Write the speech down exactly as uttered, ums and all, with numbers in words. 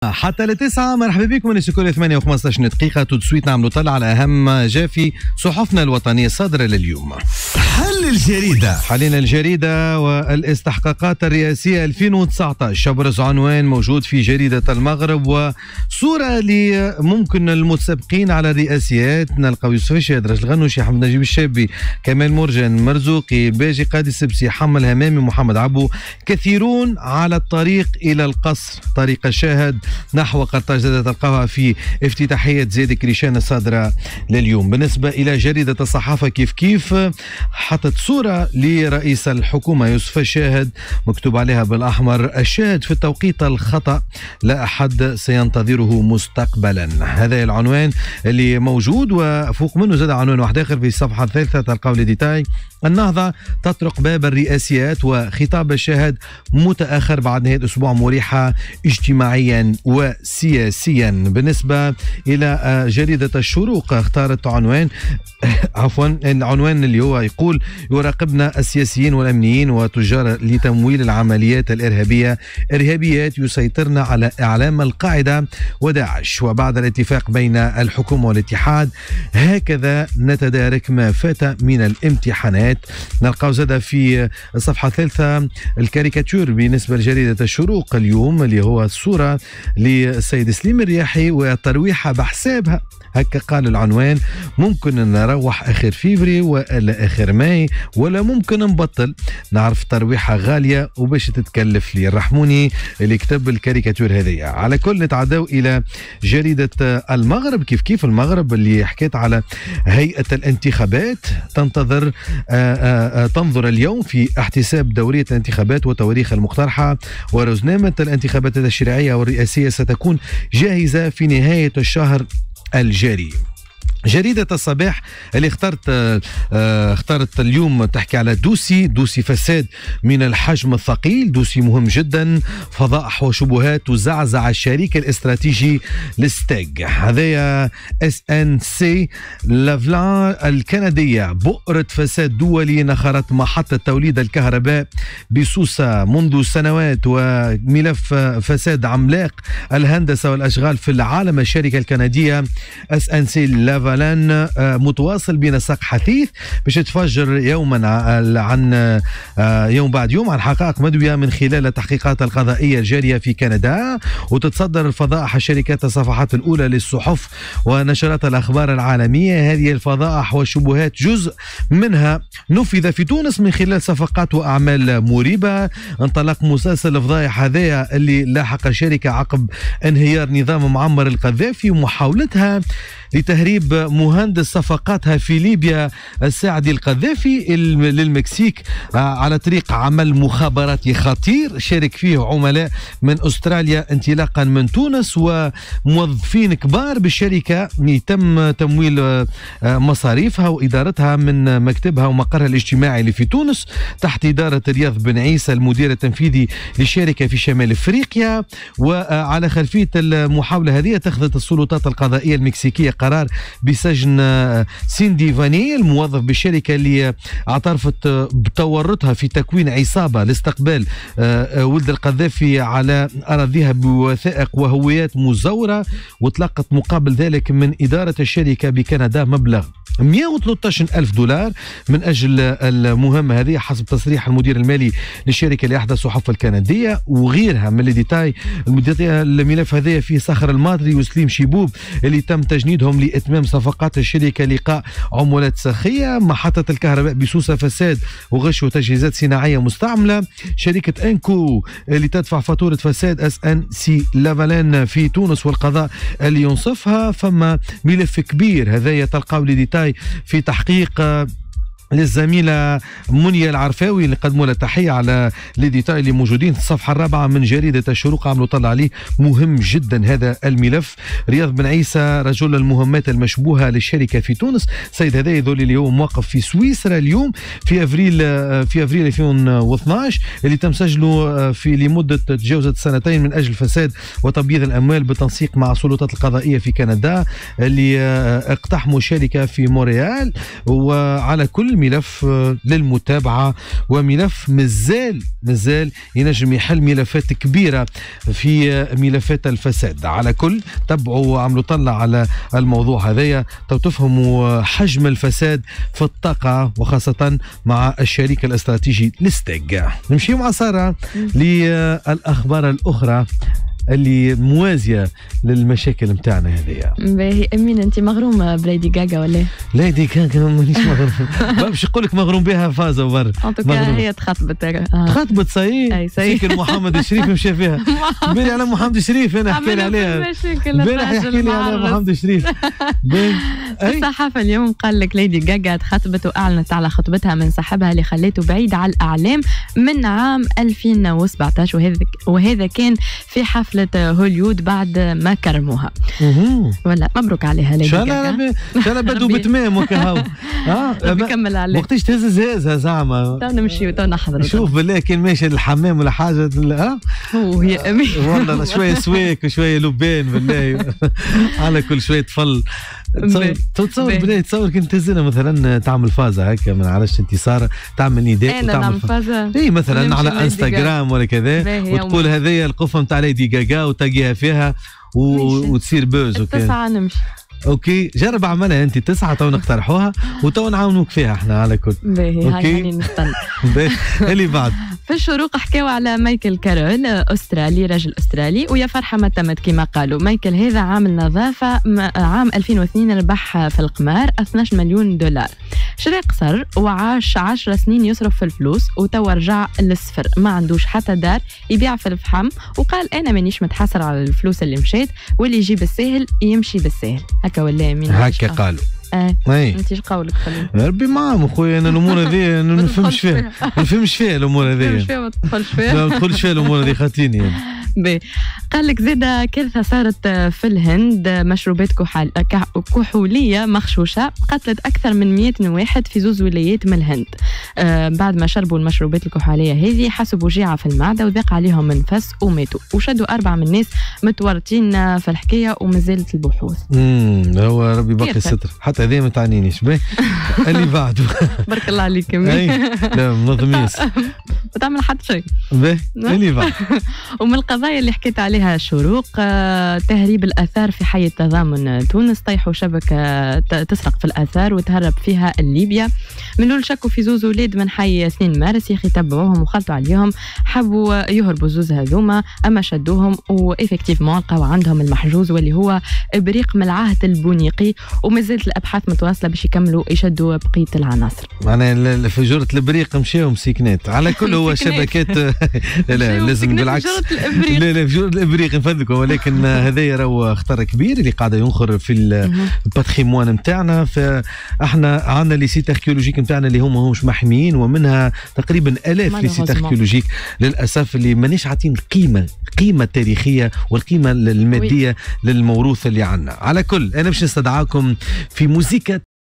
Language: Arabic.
حتى لتسعة. مرحبا بكم من كل ثمانية وخمسة عشر دقيقة. تدسويت نعملوا طلع على أهم جافي صحفنا الوطنية الصادرة لليوم. حل الجريدة حلينا الجريدة والاستحقاقات الرئاسية ألفين وتسعة عشر. أبرز عنوان موجود في جريدة المغرب وصورة لممكن المتسابقين على الرئاسيات. نلقاو يوسف الشهاد، رجل الغنوشي، حمد نجيب الشابي، كمال مرجان، مرزوقي، باجي قادي السبسي، حمل همامي، محمد عبو. كثيرون على الطريق إلى القصر، طريق الشاهد نحو قرطاج. زاد تلقاها في افتتاحية زيد كريشان الصادرة لليوم. بالنسبة إلى جريدة الصحافة كيف كيف حطت صورة لرئيس الحكومة يوسف الشاهد مكتوب عليها بالأحمر: الشاهد في التوقيت الخطأ، لا أحد سينتظره مستقبلا. هذا العنوان اللي موجود، وفوق منه زاد عنوان واحد آخر في الصفحة الثالثة تلقاو لي ديتاي: النهضة تطرق باب الرئاسيات وخطاب الشاهد متأخر بعد نهاية أسبوع مريحة اجتماعيا وسياسيا. بالنسبة إلى جريدة الشروق اختارت عنوان عفوا العنوان اللي هو يقول: يراقبنا السياسيين والأمنيين وتجار لتمويل العمليات الإرهابية، إرهابيات يسيطرن على إعلام القاعدة وداعش. وبعد الاتفاق بين الحكومة والاتحاد هكذا نتدارك ما فات من الامتحانات. نلقاو زاد في الصفحة الثالثة الكاريكاتير بالنسبة لجريدة الشروق اليوم اللي هو الصورة للسيد سليم الرياحي وترويحة بحسابها، هكا قال العنوان: ممكن نروح اخر فيفري ولا اخر ماي ولا ممكن نبطل. نعرف ترويحه غاليه وباش تتكلف لي. رحموني اللي كتب الكاريكاتير هذيا. على كل نتعداو الى جريده المغرب كيف كيف المغرب اللي حكيت على هيئه الانتخابات تنتظر آآ آآ تنظر اليوم في احتساب دوريه الانتخابات وتواريخ المقترحه، ورزنامه الانتخابات التشريعيه والرئاسيه ستكون جاهزه في نهايه الشهر الجاري. جريدة الصباح اللي اخترت اه اختارت اليوم تحكي على دوسي دوسي فساد من الحجم الثقيل. دوسي مهم جدا، فضائح وشبهات وزعزع الشريك الاستراتيجي لستيج. هذايا اس ان سي لافلان الكندية: بؤرة فساد دولي نخرت محطة توليد الكهرباء بسوسة منذ سنوات، وملف فساد عملاق الهندسة والأشغال في العالم. الشركة الكندية اس ان سي لافلان متواصل بنسق حثيث باش تفجر يوما عن يوم بعد يوم عن حقائق مدوية من خلال التحقيقات القضائية الجارية في كندا. وتتصدر الفضائح الشركات الصفحات الأولى للصحف ونشرات الأخبار العالمية. هذه الفضائح والشبهات جزء منها نفذ في تونس من خلال صفقات وأعمال مريبة. انطلق مسلسل الفضائح هذايا اللي لاحق الشركة عقب انهيار نظام معمر القذافي ومحاولتها لتهريب مهندس صفقاتها في ليبيا الساعدي القذافي للمكسيك على طريق عمل مخابراتي خطير شارك فيه عملاء من أستراليا انطلاقا من تونس وموظفين كبار بالشركة. يتم تمويل مصاريفها وإدارتها من مكتبها ومقرها الاجتماعي اللي في تونس تحت إدارة رياض بن عيسى المدير التنفيذي للشركة في شمال أفريقيا. وعلى خلفية المحاولة هذه اتخذت السلطات القضائية المكسيكية قرار بسجن سيندي فاني الموظف بالشركة اللي اعترفت بتورطها في تكوين عصابة لاستقبال ولد القذافي على أراضيها بوثائق وهويات مزورة، وتلقت مقابل ذلك من إدارة الشركة بكندا مبلغ مئة وثلاثة عشر ألف دولار من أجل المهمة هذه حسب تصريح المدير المالي للشركة لإحدى الصحف الكندية. وغيرها من الديتاي الملف هذا فيه صخر الماضري وسليم شيبوب اللي تم تجنيدهم لإتمام صفقات الشركة لقاء عمولات سخية. محطة الكهرباء بسوسة فساد وغش وتجهيزات صناعية مستعملة. شركة انكو اللي تدفع فاتورة فساد اس ان سي لافالان في تونس والقضاء اللي ينصفها. فما ملف كبير هذايا تلقاو لي ديتاي في تحقيق للزميلة منيا العرفاوي اللي قدموا لها تحية على لي ديتاي اللي موجودين في الصفحة الرابعة من جريدة الشروق. عملوا طلع عليه مهم جدا هذا الملف. رياض بن عيسى رجل المهمات المشبوهة للشركة في تونس. سيد هذا يظل اليوم موقف في سويسرا اليوم في افريل في افريل ألفين واثناش اللي تم سجله في لمدة تجاوزت سنتين من اجل فساد وتبييض الاموال بالتنسيق مع السلطات القضائية في كندا اللي اقتحموا شركة في مونريال. وعلى كل ملف للمتابعة، وملف مازال مازال ينجم يحل ملفات كبيرة في ملفات الفساد. على كل تبعوا وعملوا طلع على الموضوع هذايا تو تفهموا حجم الفساد في الطاقة، وخاصة مع الشريك الاستراتيجي لستيج. نمشي مع سارة للأخبار الأخرى اللي موازيه للمشاكل نتاعنا هذيا. باهي امين، انت مغروم بليدي غاغا ولا؟ ليدي غاغا مانيش مغروم، باش نقول لك مغروم بها فازا وبر. ان هي تخطبت آه. تخطبت صاي فيك محمد الشريف مشى فيها. بالي على محمد الشريف انا حكي لي عليها امبارح، يحكي لي على محمد الشريف. الصحافه اليوم قال لك ليدي غاغا تخطبت واعلنت على خطبتها من صاحبها اللي خليته بعيد على الاعلام من عام ألفين وسبعطاش، وهذا وهذا كان في حفل هوليود بعد ما كرموها. ولا مبروك عليها ليدي غاغا. ان شاء الله بدو بتمام وكهو. اه بكمل عليه. وقتاش تهز الزازها زعما؟ تو نمشي وتو نحضر. شوف بالله كان ماشي للحمام ولا حاجه. اه وهي امين والله شويه سواك وشويه لبان بالله على كل شويه طفل. تصور بالله تصور كنت تهزنا مثلا تعمل فازه هكا، ما نعرفش انت ساره تعمل نداء وتعمل فازه اي مثلا على انستغرام ولا كذا، وتقول هذايا القفه نتاع ليدي غاغا وتلاقيها فيها و... وتصير بوز. اوكي تسعه نمشي. اوكي جرب عملها انت تسعه تو نقترحوها وتو نعاونوك فيها احنا على كل. باهي هاي نستنى. اللي بعد في الشروق حكاوا على مايكل كارول، استرالي رجل استرالي، ويا فرحه ما تمت كما قالوا. مايكل هذا عامل نظافه عام ألفين واثنين ربح في القمار اثني عشر مليون دولار. شرى قصر وعاش عشر سنين يصرف في الفلوس وتوا رجع للصفر، ما عندوش حتى دار، يبيع في الفحم، وقال انا مانيش متحسر على الفلوس اللي مشيت، واللي يجي بالساهل يمشي بالساهل. هكا ولا مين هكا قالوا. اه انت ايش قولك؟ ربي معاهم خويا، انا الامور هذه ما نفهمش فيها، ما نفهمش فيها الامور هذه، ما فيها ما تدخلش فيها ما تدخلش فيها الامور هذه خاطيني يعني. بي قال لك زاده كارثه صارت في الهند، مشروبات كحول كحوليه مغشوشه قتلت اكثر من مئة واحد في زوز ولايات من الهند. آه بعد ما شربوا المشروبات الكحوليه هذه حسوا بوجيعه في المعده وضاق عليهم منفس وماتوا، وشدوا اربعه من الناس متورطين في الحكايه ومازالت البحوث. امم هو ربي باقي الستر، حتى هذه ما تعنينيش. باهي اللي بعده. بارك الله عليك. لا منظميس ما تعمل حتى شيء. باهي اللي بعد. ومن القضايا اللي حكيت عليها شروق، تهريب الآثار في حي التضامن تونس، طيحوا شبكة تسرق في الآثار وتهرب فيها ليبيا. من دول شكوا في زوز ولاد من حي اثنين مارس، يا اخي تبعوهم وخلطوا عليهم، حبوا يهربوا زوز هذوما اما شدوهم وإفكتيفمون لقاو عندهم المحجوز واللي هو ابريق من العهد البونيقي، وما زالت الابحاث متواصله باش يكملوا يشدوا بقيه العناصر. معناها فجوره الابريق مشاو مسكنات على كل. هو شبكات لا لا لازم بالعكس. لا لا فجوره الابريق نفذكم، ولكن هذايا راهو خطر كبير اللي قاعد ينخر في الباتريمون نتاعنا. فاحنا عندنا لي سيت اركيولوجيك نتاعنا اللي هما همش محميين، ومنها تقريبا الاف لي سيت اركيولوجيك للاسف اللي مانيش عاطين القيمه القيمه التاريخيه والقيمه الماديه للموروث اللي عندنا. على كل انا باش نستدعاكم في موسيقى